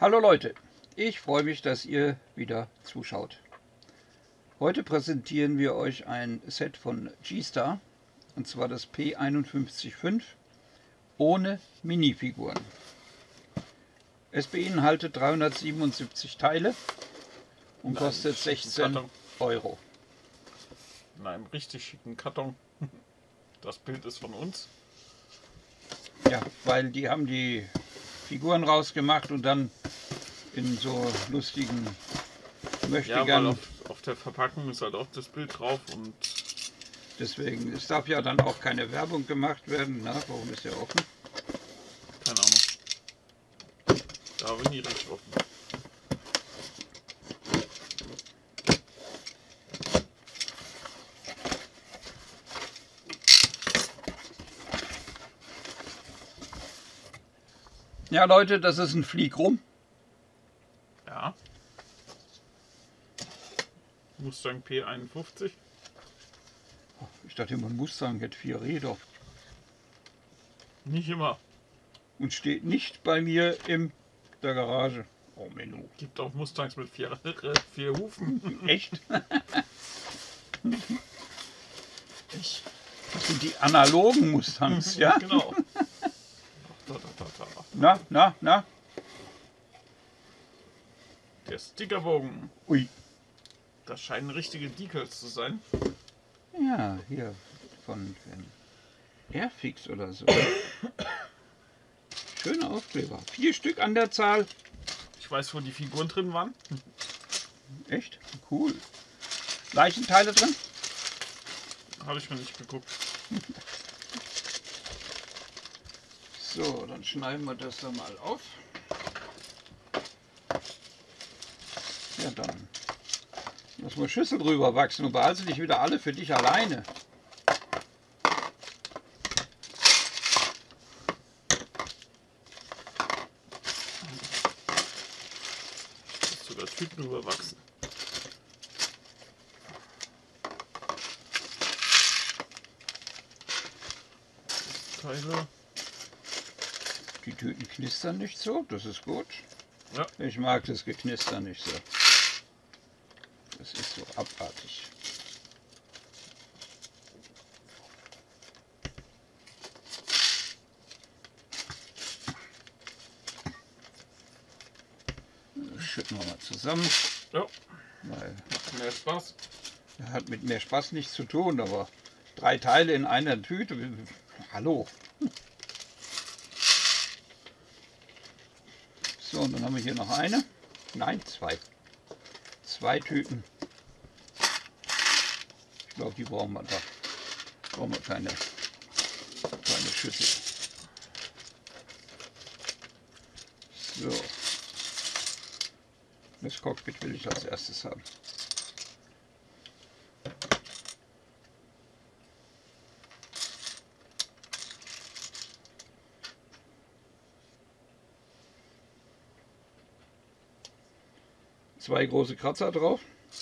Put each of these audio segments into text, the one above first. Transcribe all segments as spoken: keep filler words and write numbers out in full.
Hallo Leute, ich freue mich, dass ihr wieder zuschaut. Heute präsentieren wir euch ein Set von G-Star, und zwar das P eins fünf fünf ohne Minifiguren. Es beinhaltet dreihundertsiebenundsiebzig Teile und Nein, kostet sechzehn Euro. In einem richtig schicken Karton. Das Bild ist von uns. Ja, weil die haben die Figuren rausgemacht und dann in so lustigen Möchtegern. Ja, weil auf, auf der Verpackung ist halt auch das Bild drauf und deswegen, es darf ja dann auch keine Werbung gemacht werden. Na, warum ist der offen? keine Ahnung. Da habe ich nie recht offen. Ja Leute, das ist ein Fliegrum. Ja. Mustang P einundfünfzig. Ich dachte immer, ein Mustang hätte vier Räder. Nicht immer. Und steht nicht bei mir in der Garage. Oh Menno. Gibt auch Mustangs mit vier, vier Hufen. Echt? Ich, das sind die analogen Mustangs, ja? Genau. Da, da, da, da. Na, na, na. Der Stickerbogen. Ui. Das scheinen richtige Decals zu sein. Ja, hier von, von Airfix oder so. Schöne Aufkleber. Vier Stück an der Zahl. Ich weiß, wo die Figuren drin waren. Echt? Cool. Leichenteile drin? Habe ich mir nicht geguckt. So, dann schneiden wir das dann mal auf. Ja, dann lass mal Schüssel drüber wachsen und behalte nicht wieder alle für dich alleine. Ist sogar Tüten überwachsen. Teile. Die Tüten knistern nicht so, das ist gut. Ja. Ich mag das Geknister nicht so. Das ist so abartig. Das schütten wir mal zusammen. Ja. Weil Mehr Spaß. das hat mit mehr Spaß nichts zu tun, aber drei Teile in einer Tüte. Hallo. So, und dann haben wir hier noch eine. Nein, zwei. Zwei Tüten. Ich glaube, die brauchen wir da. Brauchen wir keine, keine Schüssel. So. Das Cockpit will ich als erstes haben. Zwei große Kratzer drauf.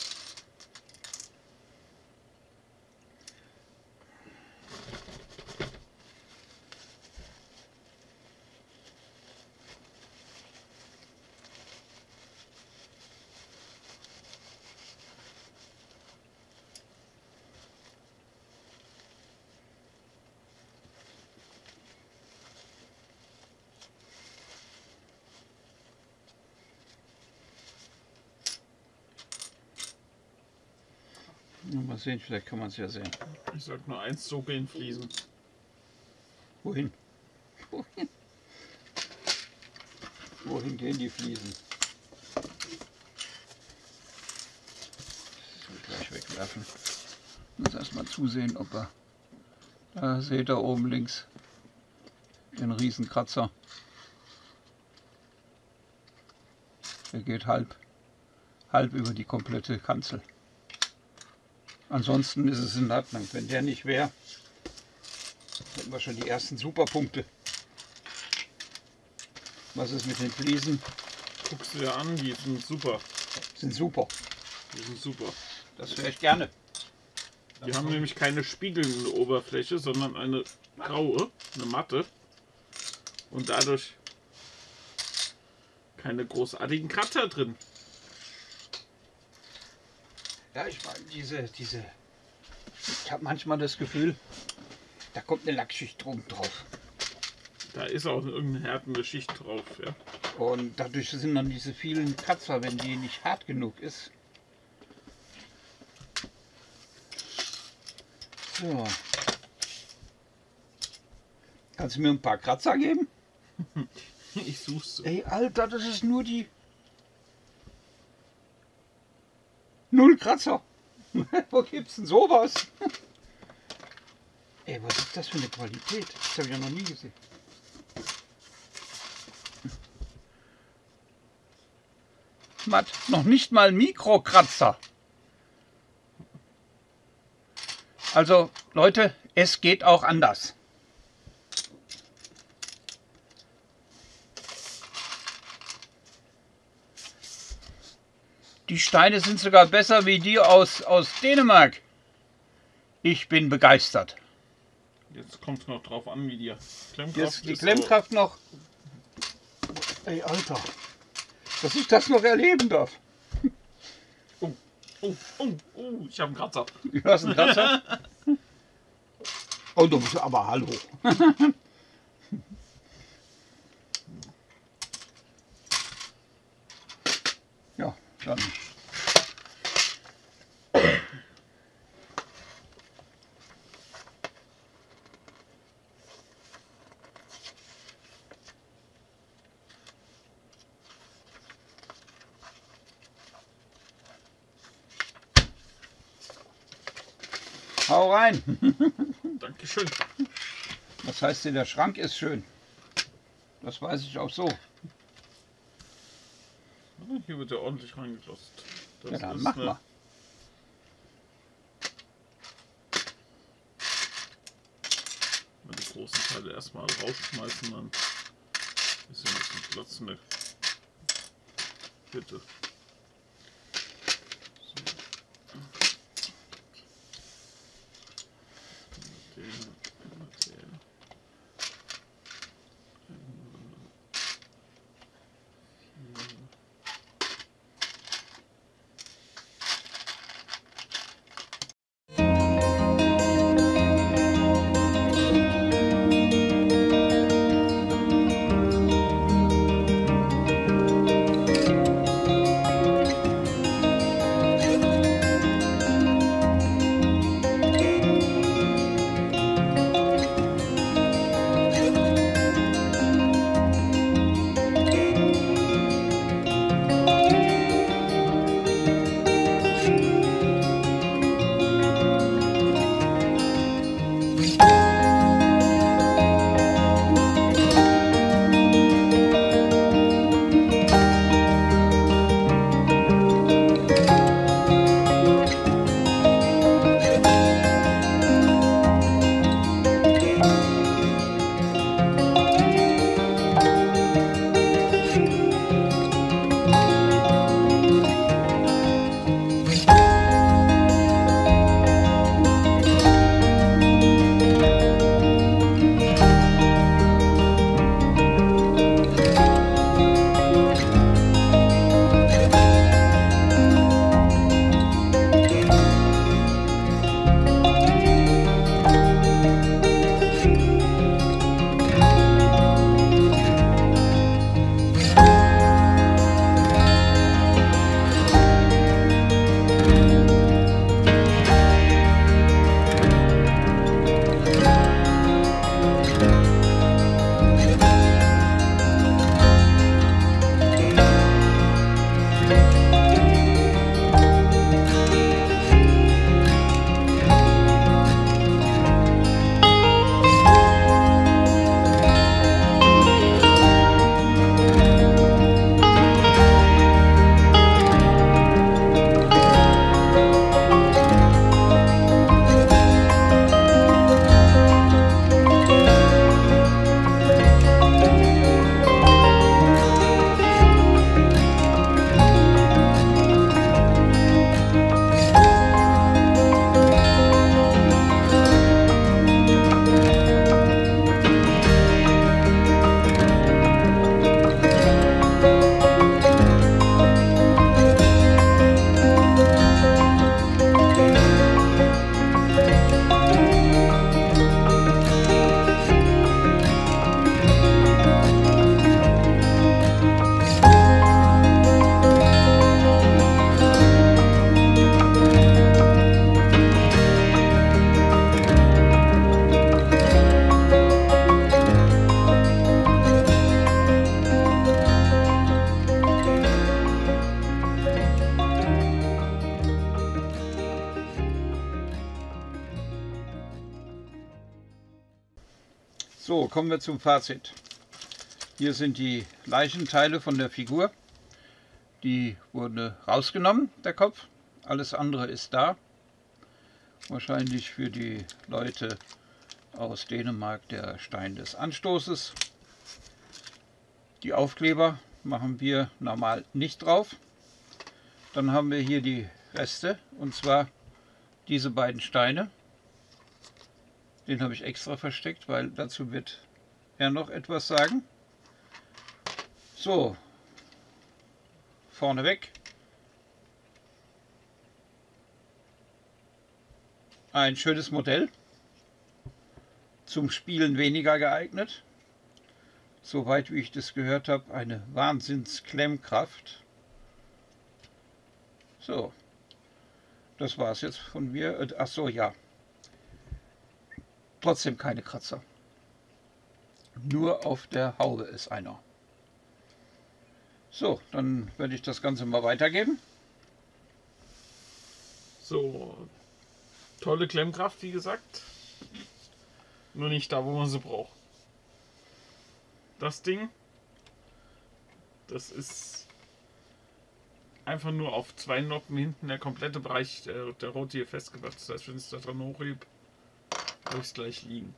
Mal sehen, vielleicht kann man es ja sehen. Ich sag nur eins, so gehen Fliesen. Wohin? Wohin? Wohin gehen die Fliesen? Das will ich gleich wegwerfen. Ich muss erstmal zusehen, ob er. Da seht ihr oben links den riesen Kratzer. Der geht halb, halb über die komplette Kanzel. Ansonsten ist es in Ordnung. Wenn der nicht wäre, hätten wir schon die ersten Superpunkte. Was ist mit den Fliesen? Guckst du dir an, die sind super. Sind super. Die sind super. Das höre ich gerne. Die haben nämlich keine spiegelnde Oberfläche, sondern eine graue, eine matte. Und dadurch keine großartigen Kratzer drin. Ja, ich meine, diese, diese, ich habe manchmal das Gefühl, da kommt eine Lackschicht drum drauf. Da ist auch irgendeine härtende Schicht drauf, ja. Und dadurch sind dann diese vielen Kratzer, wenn die nicht hart genug ist. So. Kannst du mir ein paar Kratzer geben? Ich such's. Ey, Alter, das ist nur die... Null Kratzer. Wo gibt's denn sowas? Ey, was ist das für eine Qualität? Das habe ich ja noch nie gesehen. Matt, noch nicht mal Mikrokratzer. Also, Leute, es geht auch anders. Die Steine sind sogar besser wie die aus, aus Dänemark. Ich bin begeistert. Jetzt kommt es noch drauf an, wie die Klemmkraft Jetzt die ist, Klemmkraft noch. Ey, Alter. Dass ich das noch erleben darf. Oh, oh, oh, oh, ich habe einen Kratzer. Du hast einen Kratzer? Oh, du bist aber hallo. Ja, dann. Hau rein. Dankeschön. Was heißt denn, der Schrank ist schön? Das weiß ich auch so. Hier wird ja ordentlich reingelost. Das Ja, dann ist mach eine, mal. Mal die großen Teile erstmal rausschmeißen, dann ist hier ein bisschen Platz in der Bitte. So, kommen wir zum Fazit. Hier sind die Leichenteile von der Figur. Die wurde rausgenommen, der Kopf. Alles andere ist da. Wahrscheinlich für die Leute aus Dänemark der Stein des Anstoßes. Die Aufkleber machen wir normal nicht drauf. Dann haben wir hier die Reste, und zwar diese beiden Steine. Den habe ich extra versteckt, weil dazu wird er noch etwas sagen. So, vorneweg ein schönes Modell, zum Spielen weniger geeignet. Soweit wie ich das gehört habe, eine Wahnsinns-Klemmkraft. So, das war es jetzt von mir. Ach so, ja. Trotzdem keine Kratzer. Nur auf der Haube ist einer. So, dann werde ich das Ganze mal weitergeben. So, tolle Klemmkraft, wie gesagt. Nur nicht da, wo man sie braucht. Das Ding, das ist einfach nur auf zwei Noppen hinten der komplette Bereich der, der Rote hier festgemacht. Das heißt, wenn ich es da dran hochhebe, habe ich es gleich liegen.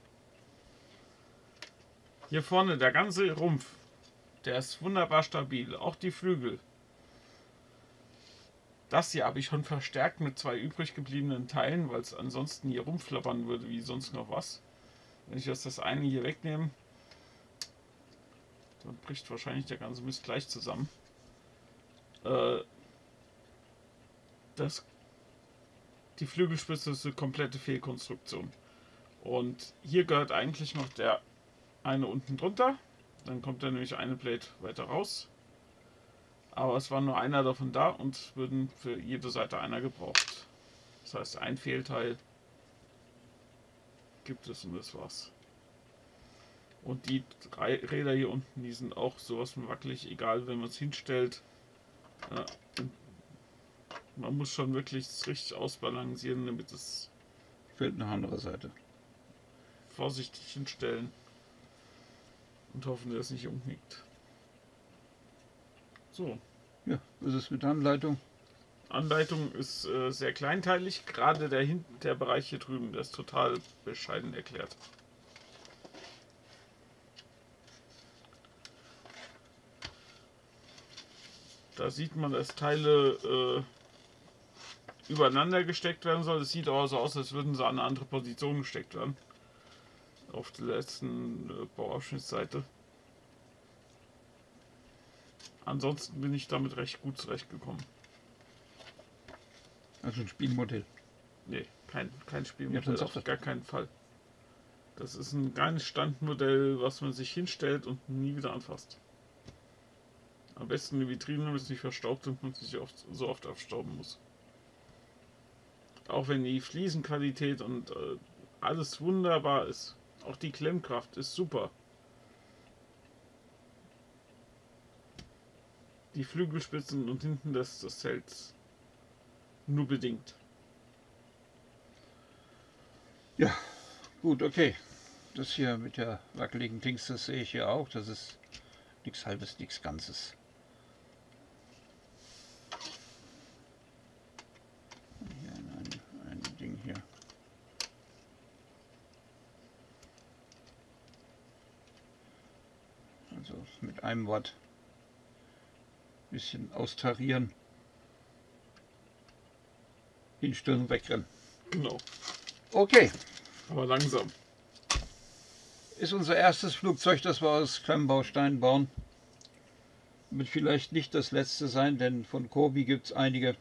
Hier vorne der ganze Rumpf, der ist wunderbar stabil. Auch die Flügel. Das hier habe ich schon verstärkt mit zwei übrig gebliebenen Teilen, weil es ansonsten hier rumflappern würde wie sonst noch was. Wenn ich jetzt das eine hier wegnehme, dann bricht wahrscheinlich der ganze Mist gleich zusammen. Äh, das, die Flügelspitze ist eine komplette Fehlkonstruktion. Und hier gehört eigentlich noch der eine unten drunter. Dann kommt da nämlich eine Plate weiter raus. Aber es war nur einer davon da und würden für jede Seite einer gebraucht. Das heißt, ein Fehlteil gibt es und das war's. Und die drei Räder hier unten, die sind auch sowas von wackelig, egal wenn man es hinstellt. Ja, man muss schon wirklich richtig ausbalancieren, damit es... Fehlt eine andere Seite. Vorsichtig hinstellen und hoffen, dass es nicht umknickt. So. Ja, was ist mit der Anleitung? Anleitung ist äh, sehr kleinteilig, gerade der, hinten, der Bereich hier drüben, der ist total bescheiden erklärt. Da sieht man, dass Teile äh, übereinander gesteckt werden soll. Es sieht aber so aus, als würden sie an eine andere Position gesteckt werden. Auf der letzten äh, Bauabschnittsseite. Ansonsten bin ich damit recht gut zurechtgekommen. Also ein Spielmodell. Nee, kein, kein Spielmodell, Ja, auf gar keinen Fall. Das ist ein reines Standmodell, was man sich hinstellt und nie wieder anfasst. Am besten eine Vitrine, damit es nicht verstaubt und man sich oft, so oft aufstauben muss. Auch wenn die Fliesenqualität und äh, alles wunderbar ist. Auch die Klemmkraft ist super. Die Flügelspitzen und hinten das, das Zelt nur bedingt. Ja, gut, okay. Das hier mit der wackeligen Dings, das sehe ich hier auch. Das ist nichts Halbes, nichts Ganzes. Hier ein, ein Ding hier. Also mit einem Wort ein bisschen austarieren. Hinstellen, wegrennen. Genau. Okay. Aber langsam. Ist unser erstes Flugzeug, das wir aus Klemmbausteinen bauen. Wird vielleicht nicht das letzte sein, denn von Kobi gibt es einige.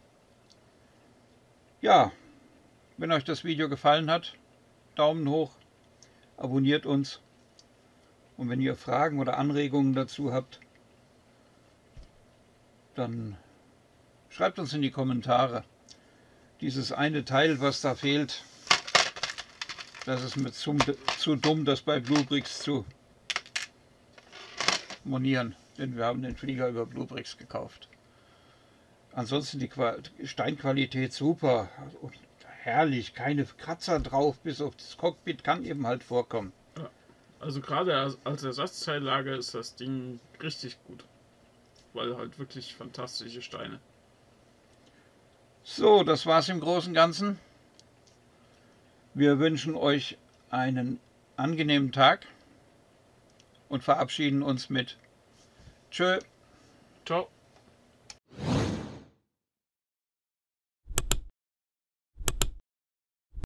Ja, wenn euch das Video gefallen hat, Daumen hoch, abonniert uns. Und wenn ihr Fragen oder Anregungen dazu habt, dann schreibt uns in die Kommentare. Dieses eine Teil, was da fehlt, das ist mir zu, zu dumm, das bei Bluebricks zu monieren, denn wir haben den Flieger über Bluebricks gekauft. Ansonsten die Steinqualität super und herrlich, keine Kratzer drauf, bis auf das Cockpit kann eben halt vorkommen. Also gerade als, als Ersatzteillager ist das Ding richtig gut. Weil halt wirklich fantastische Steine. So, das war's im Großen und Ganzen. Wir wünschen euch einen angenehmen Tag und verabschieden uns mit Tschö. Ciao.